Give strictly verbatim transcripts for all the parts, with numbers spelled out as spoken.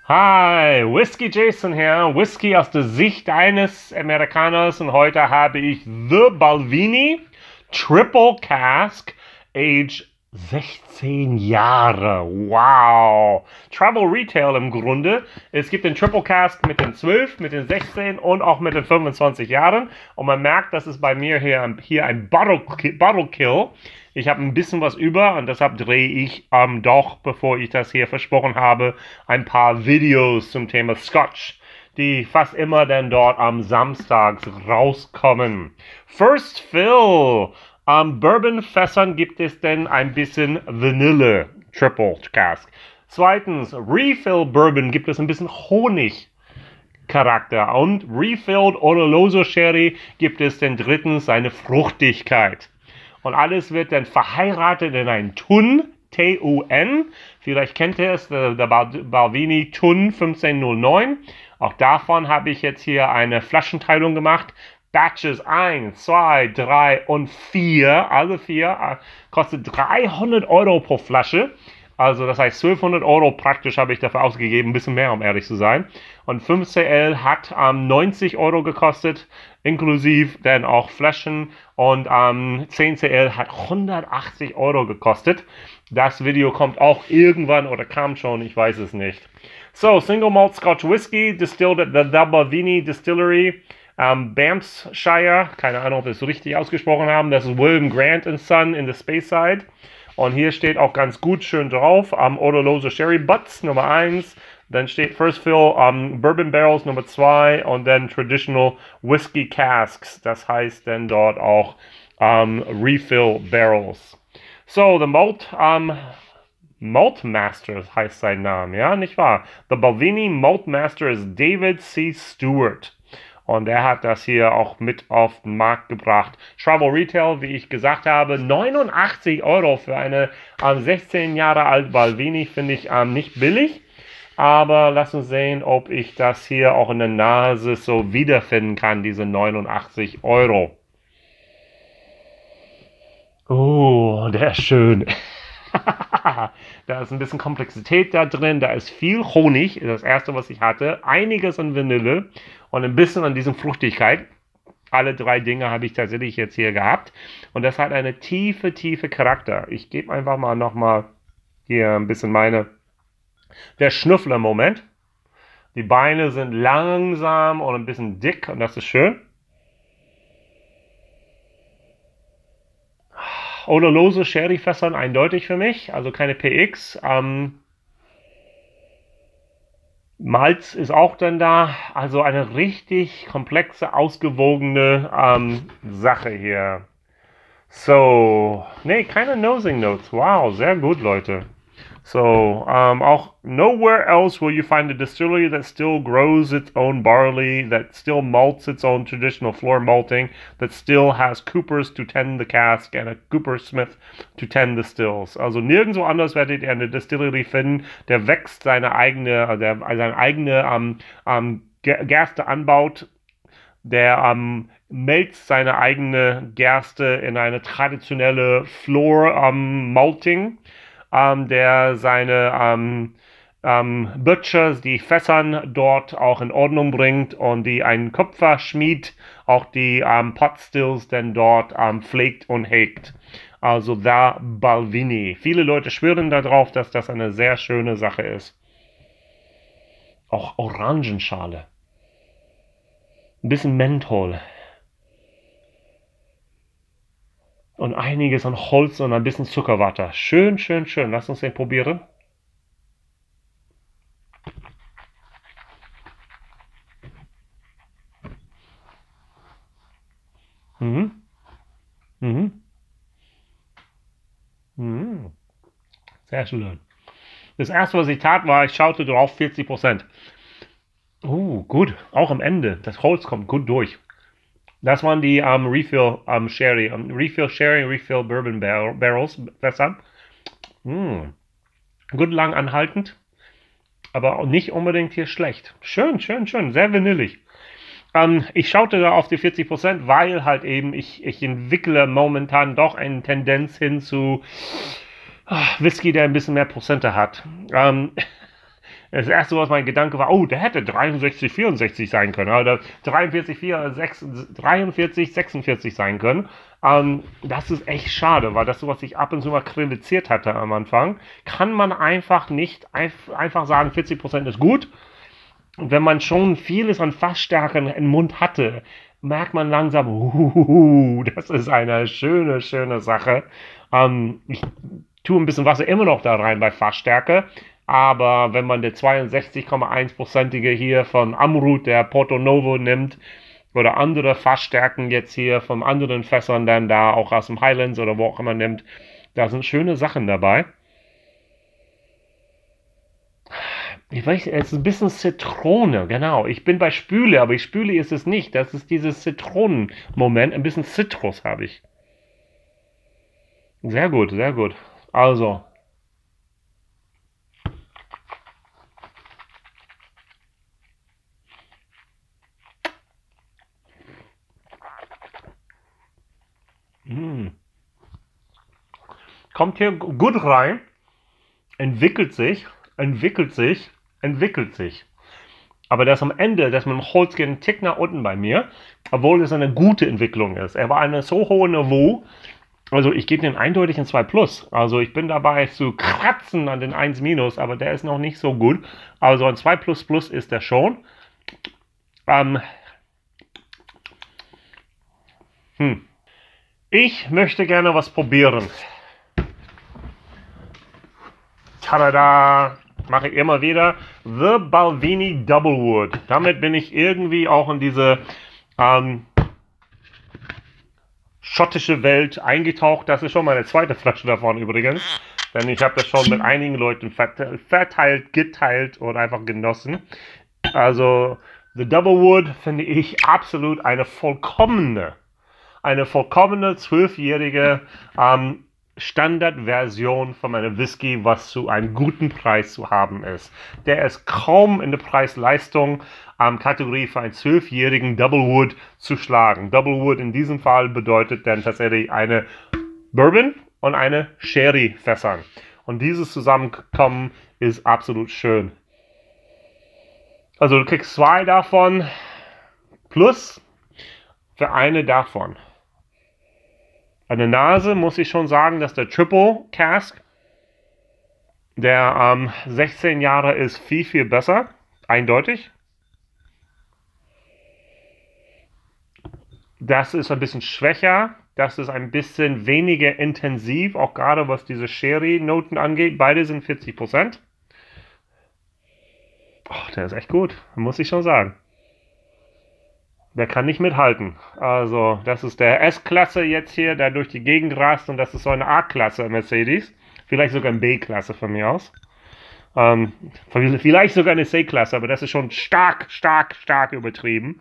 Hi, Whiskey Jason hier, Whisky aus der Sicht eines Amerikaners und heute habe ich The Balvenie Triple Cask, Age sechzehn Jahre. Wow. Travel Retail im Grunde. Es gibt den Triple Cask mit den zwölf, mit den sechzehn und auch mit den fünfundzwanzig Jahren. Und man merkt, das ist bei mir hier, hier ein Bottle, Bottle Kill. Ich habe ein bisschen was über und deshalb drehe ich ähm, doch, bevor ich das hier versprochen habe, ein paar Videos zum Thema Scotch, die fast immer dann dort am Samstags rauskommen. First Fill. Am Bourbonfässern gibt es denn ein bisschen Vanille Triple Cask. Zweitens, Refill Bourbon gibt es ein bisschen Honig Charakter. Und Refilled Oloroso Sherry gibt es dann drittens seine Fruchtigkeit. Und alles wird dann verheiratet in ein Tun, T U N. Vielleicht kennt ihr es, der, der Balvenie Tun fünfzehn null neun. Auch davon habe ich jetzt hier eine Flaschenteilung gemacht. Batches eins, zwei, drei und vier, alle vier, kostet dreihundert Euro pro Flasche. Also das heißt zwölfhundert Euro praktisch habe ich dafür ausgegeben, ein bisschen mehr, um ehrlich zu sein. Und fünf C L hat ähm, neunzig Euro gekostet, inklusive dann auch Flaschen. Und ähm, zehn C L hat hundertachtzig Euro gekostet. Das Video kommt auch irgendwann oder kam schon, ich weiß es nicht. So, Single Malt Scotch Whisky, distilled at the The Balvenie Distillery. Um, Banffshire, keine Ahnung, ob wir es so richtig ausgesprochen haben. Das ist William Grant and Son in the Speyside. Und hier steht auch ganz gut schön drauf, um, Oloroso Sherry Butts Nummer eins. Dann steht First Fill um, Bourbon Barrels Nummer zwei und dann Traditional Whiskey Casks. Das heißt dann dort auch um, Refill Barrels. So, the Malt, um, Malt Master heißt sein Name, ja, nicht wahr? The Balvenie Malt Master ist David C. Stewart. Und er hat das hier auch mit auf den Markt gebracht. Travel Retail, wie ich gesagt habe, neunundachtzig Euro für eine ähm, sechzehn Jahre alt Balvenie finde ich ähm, nicht billig. Aber lass uns sehen, ob ich das hier auch in der Nase so wiederfinden kann, diese neunundachtzig Euro. Oh, der ist schön. Da ist ein bisschen Komplexität da drin, da ist viel Honig, das erste, was ich hatte, einiges an Vanille und ein bisschen an diesem Fruchtigkeit. Alle drei Dinge habe ich tatsächlich jetzt hier gehabt und das hat eine tiefe, tiefe Charakter. Ich gebe einfach mal nochmal hier ein bisschen meine, der Schnüffler-Moment. Die Beine sind langsam und ein bisschen dick und das ist schön. Oloroso Sherry-Fässern eindeutig für mich, also keine P X. Ähm, Malz ist auch dann da, also eine richtig komplexe, ausgewogene ähm, Sache hier. So, nee, keine Nosing Notes. Wow, sehr gut, Leute. So, um, auch nowhere else will you find a distillery that still grows its own barley, that still malts its own traditional floor malting, that still has coopers to tend the cask and a coopersmith to tend the stills. Also nirgendwo anders werdet ihr eine Distillery finden, der wächst seine eigene, der seine eigene um, um, Gerste anbaut, der ähm, melzt seine eigene Gerste in eine traditionelle Floor ähm, Malting, ähm, der seine ähm, ähm, Butchers, die Fässern dort auch in Ordnung bringt und die ein Kupferschmied auch die ähm, Potstills dann dort ähm, pflegt und hegt. Also The Balvenie. Viele Leute schwören darauf, dass das eine sehr schöne Sache ist. Auch Orangenschale. Ein bisschen Menthol. Und einiges an Holz und ein bisschen Zuckerwatte. Schön, schön, schön. Lass uns den probieren. Mhm. Mhm. Mhm. Sehr schön. Das erste, was ich tat, war, ich schaute drauf, vierzig Prozent. Uh, gut. Auch am Ende. Das Holz kommt gut durch. Das waren die um, Refill um, Sherry, um, Refill Sherry, Refill Bourbon Bar Barrels, Fässer. Mm. Gut lang anhaltend, aber auch nicht unbedingt hier schlecht. Schön, schön, schön, sehr vanillig. Um, ich schaute da auf die vierzig Prozent, weil halt eben ich, ich entwickle momentan doch eine Tendenz hin zu oh, Whisky, der ein bisschen mehr Prozente hat. Um, Das erste, was mein Gedanke war, oh, der hätte dreiundsechzig, vierundsechzig sein können, oder dreiundvierzig, vierundsechzig, dreiundvierzig, sechsundvierzig sein können. Ähm, das ist echt schade, weil das so, was ich ab und zu mal kritisiert hatte am Anfang, kann man einfach nicht einf- einfach sagen, vierzig Prozent ist gut. Und wenn man schon vieles an Fassstärke im Mund hatte, merkt man langsam, uh, das ist eine schöne, schöne Sache. Ähm, ich tue ein bisschen Wasser immer noch da rein bei Fassstärke, aber wenn man der zweiundsechzig Komma eins-prozentige hier von Amrut, der Porto Novo nimmt, oder andere Fassstärken jetzt hier von anderen Fässern dann da auch aus dem Highlands oder wo auch immer nimmt, da sind schöne Sachen dabei. Ich weiß, es ist ein bisschen Zitrone, genau. Ich bin bei Spüle, aber ich Spüle ist es nicht. Das ist dieses Zitronenmoment. Ein bisschen Zitrus habe ich. Sehr gut, sehr gut. Also, mh, kommt hier gut rein, entwickelt sich, entwickelt sich, entwickelt sich. Aber das am Ende, dass man Holz geht einen Tick nach unten bei mir, obwohl es eine gute Entwicklung ist. Er war eine so hohe Niveau, also ich gebe den eindeutig ein zwei plus. Also ich bin dabei zu kratzen an den eins minus, aber der ist noch nicht so gut. Also ein zwei plus plus ist der schon. Ähm, hm. Ich möchte gerne was probieren. Tada! Mache ich immer wieder. The Balvenie Doublewood. Damit bin ich irgendwie auch in diese ähm, schottische Welt eingetaucht. Das ist schon meine zweite Flasche davon übrigens. Denn ich habe das schon mit einigen Leuten verteilt, geteilt und einfach genossen. Also, The Doublewood finde ich absolut eine vollkommene, eine vollkommene zwölfjährige ähm, Standardversion von einem Whisky, was zu einem guten Preis zu haben ist. Der ist kaum in der Preis-Leistung ähm, Kategorie für einen zwölfjährigen Doublewood zu schlagen. Doublewood in diesem Fall bedeutet dann tatsächlich eine Bourbon und eine Sherry Fässern. Und dieses Zusammenkommen ist absolut schön. Also du kriegst zwei davon plus für eine davon. An der Nase muss ich schon sagen, dass der Triple Cask, der ähm, sechzehn Jahre ist, viel, viel besser. Eindeutig. Das ist ein bisschen schwächer. Das ist ein bisschen weniger intensiv, auch gerade was diese Sherry-Noten angeht. Beide sind vierzig Prozent. Oh, der ist echt gut, muss ich schon sagen. Der kann nicht mithalten. Also, das ist der S-Klasse jetzt hier, der durch die Gegend rast, und das ist so eine A-Klasse Mercedes. Vielleicht sogar eine B-Klasse von mir aus. Ähm, vielleicht sogar eine C-Klasse, aber das ist schon stark, stark, stark übertrieben.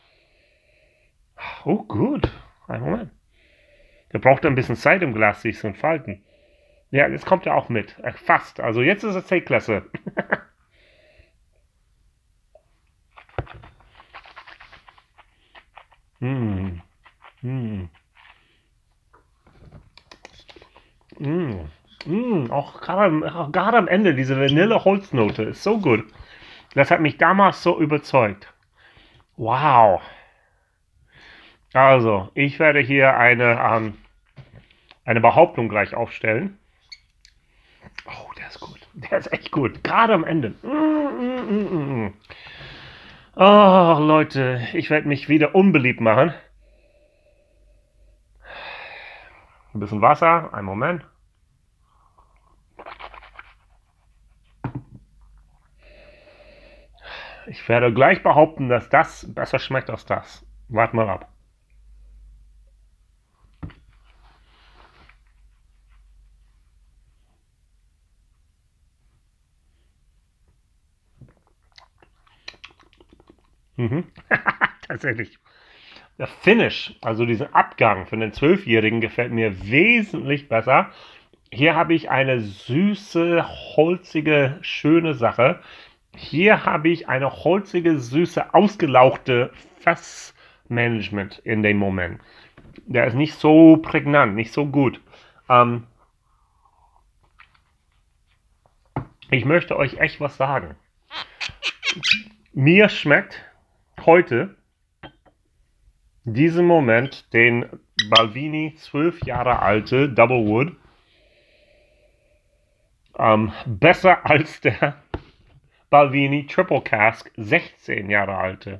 Oh, gut. Einen Moment. Der braucht ein bisschen Zeit im Glas, sich zu entfalten. Ja, jetzt kommt er auch mit. Fast. Also, jetzt ist er C-Klasse. Mm. Mm. Mm. Mm. Auch gerade auch gerade am Ende, diese Vanille-Holznote ist so gut. Das hat mich damals so überzeugt. Wow. Also, ich werde hier eine, ähm, eine Behauptung gleich aufstellen. Oh, der ist gut. Der ist echt gut. Gerade am Ende. Mm, mm, mm, mm. Oh, Leute, ich werde mich wieder unbeliebt machen. Ein bisschen Wasser, einen Moment. Ich werde gleich behaupten, dass das besser schmeckt als das. Wart mal ab. Mhm. Tatsächlich. Der Finish, also dieser Abgang für den Zwölfjährigen, gefällt mir wesentlich besser. Hier habe ich eine süße, holzige, schöne Sache. Hier habe ich eine holzige, süße, ausgelauchte Fassmanagement in dem Moment. Der ist nicht so prägnant, nicht so gut. Ähm, ich möchte euch echt was sagen. Mir schmeckt heute diesen Moment den Balvenie zwölf Jahre alte Double Wood ähm, besser als der Balvenie Triple Cask sechzehn Jahre alte.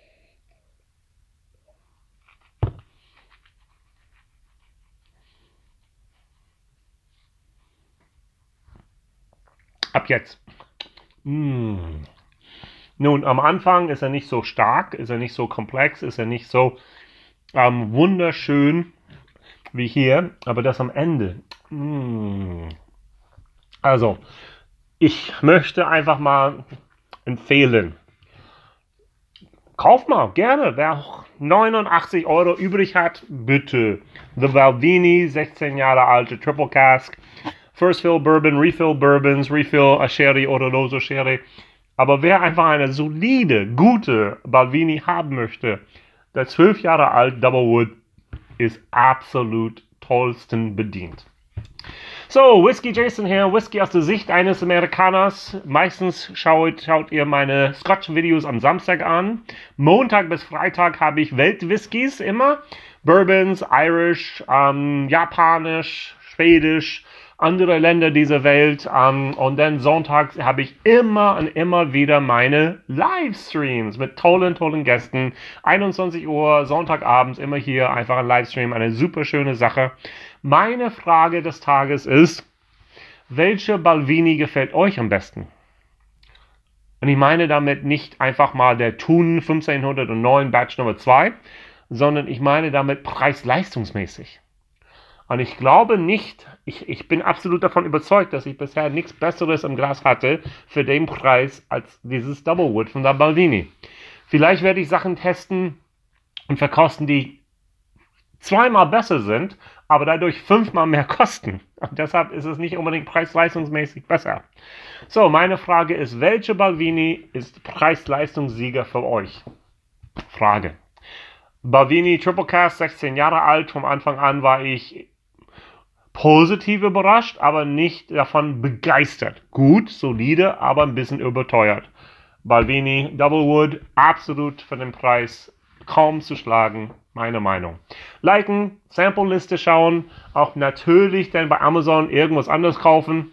Ab jetzt. Mmh. Nun, am Anfang ist er nicht so stark, ist er nicht so komplex, ist er nicht so ähm, wunderschön wie hier, aber das am Ende. Mmh. Also, ich möchte einfach mal empfehlen. Kauf mal, gerne. Wer neunundachtzig Euro übrig hat, bitte. The Balvenie, sechzehn Jahre alte Triple Cask. First Fill Bourbon, Refill Bourbons, Refill a Sherry oder Rosso Sherry. Aber wer einfach eine solide, gute Balvenie haben möchte, der zwölf Jahre alt Double Wood ist absolut tollsten bedient. So, Whiskey Jason hier, Whisky aus der Sicht eines Amerikaners. Meistens schaut, schaut ihr meine Scotch-Videos am Samstag an. Montag bis Freitag habe ich Weltwhiskys immer. Bourbons, Irish, ähm, Japanisch, Schwedisch, andere Länder dieser Welt. Ähm, und dann sonntags habe ich immer und immer wieder meine Livestreams mit tollen, tollen Gästen. einundzwanzig Uhr, Sonntagabends, immer hier einfach ein Livestream, eine super schöne Sache. Meine Frage des Tages ist, welche Balvenie gefällt euch am besten? Und ich meine damit nicht einfach mal der Thun fünfzehnhundertneun Batch Nummer zwei, sondern ich meine damit preis-leistungsmäßig. Und ich glaube nicht, ich, ich bin absolut davon überzeugt, dass ich bisher nichts Besseres im Glas hatte für den Preis als dieses Double Wood von der Balvenie. Vielleicht werde ich Sachen testen und verkosten, die zweimal besser sind, aber dadurch fünfmal mehr kosten. Und deshalb ist es nicht unbedingt preis-leistungsmäßig besser. So, meine Frage ist, welche Balvenie ist Preis-Leistungssieger für euch? Frage. Balvenie Triple Cask, sechzehn Jahre alt, vom Anfang an war ich positiv überrascht, aber nicht davon begeistert. Gut, solide, aber ein bisschen überteuert. Balvenie Double Wood, absolut für den Preis kaum zu schlagen, meine Meinung. Liken, Sample-Liste schauen, auch natürlich dann bei Amazon irgendwas anderes kaufen.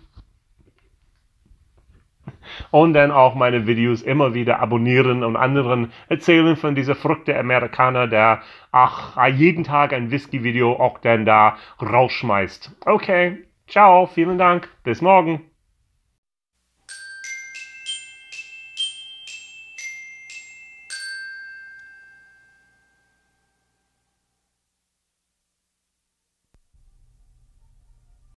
Und dann auch meine Videos immer wieder abonnieren und anderen erzählen von dieser verrückten Amerikaner, der ach, jeden Tag ein Whisky-Video auch dann da rausschmeißt. Okay, ciao, vielen Dank, bis morgen.